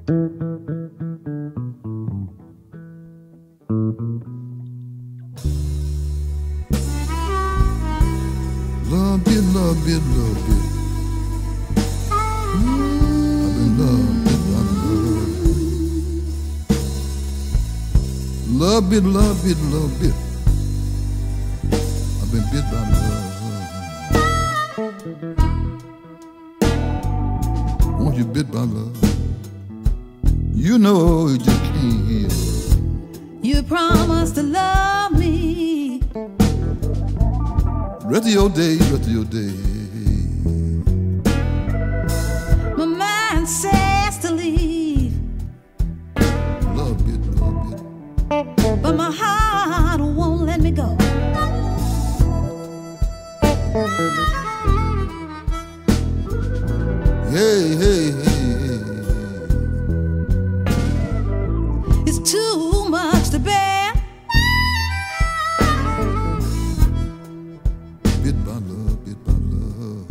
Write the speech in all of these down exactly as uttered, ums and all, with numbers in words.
Love it, love it, love it. Mm, I've been loved, bit by love. Love it, love it, love it. I've been bit by love. Once you bit by love, you know you just can't heal. You promised to love me. Rest of your days, rest of your days. My mind says to leave, Love it, love it. but my heart won't let me go. Hey, hey, hey, hey. It's too much to bear. Bit by love, bit by love.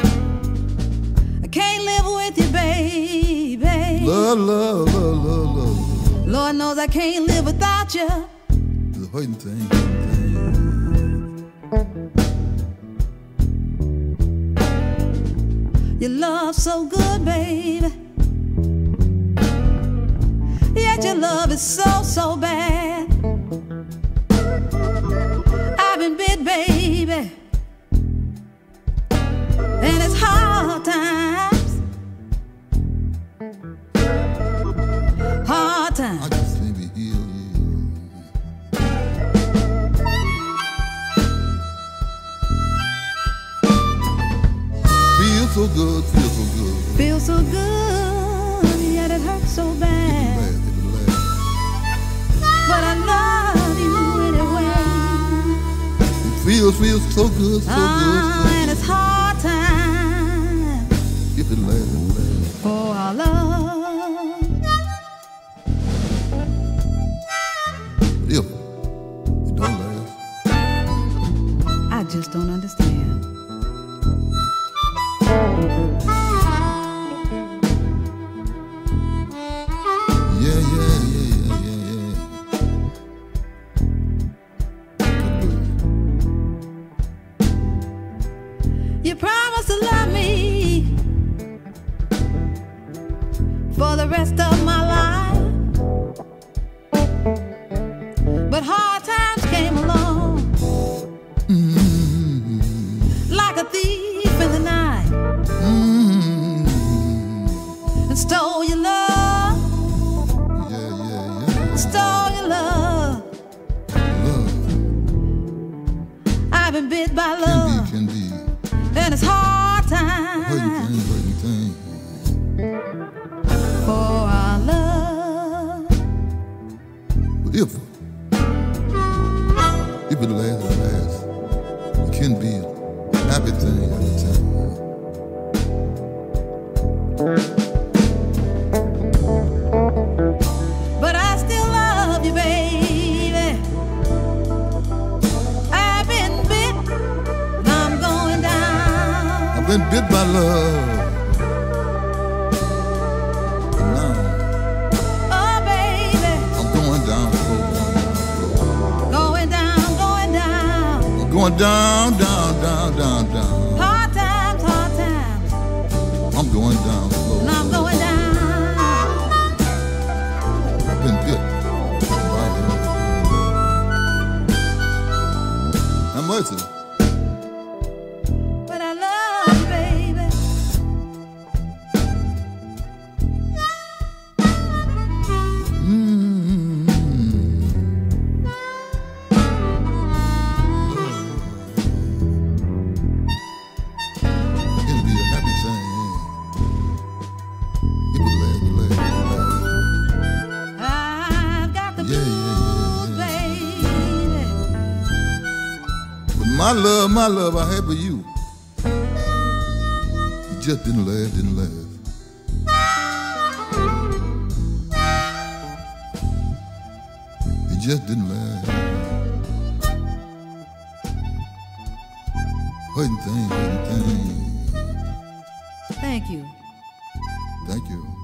I can't live with you, baby. Love, love, love, love, love. Lord knows I can't live without you. The hurting thing, hurting Your love's so good, baby. Yet your love is so, so bad. I've been bit, baby, and it's hard times. Hard I times. just need to heal you. Feel so good, feel so good. Feel so good, yet it hurts so bad. Laugh, it'll laugh. But I love you anyway. It feels, feels so good, so Ah, good, and it's hard time so good. If it lasts, it lasts. for our love. If it don't last, I just don't understand. yeah, yeah, yeah, yeah, yeah, yeah. You promised to love me for the rest of my life, but hard times came along Mm-hmm. like a thief in the night Mm-hmm. and stole your love, Yeah, yeah, yeah. stole your love. Love I've been bit by can love, be, can be. and it's hard Hurting time thing, hurting thing. for our love. But if, if it lasts, it lasts. It can be a happy thing, happy thing. But I still love you, baby. I've been bit, and I'm going down. I've been bit by love. But now Oh, baby, I'm going down slow, going down slow. going down, going down. I'm going down, down, down, down, down. Hard times, hard times, I'm going down slow. and I'm going down. I've been bit by love. How much is it? But I love you, baby. Mm-hmm. It'll be a happy thing. It will last, it last, it last. I've got the Yeah, yeah, blues, yeah, baby. But my love, my love I had for you, it just didn't last, didn't last. It just didn't last. Hurting thing, hurting thing. Thank you. Thank you.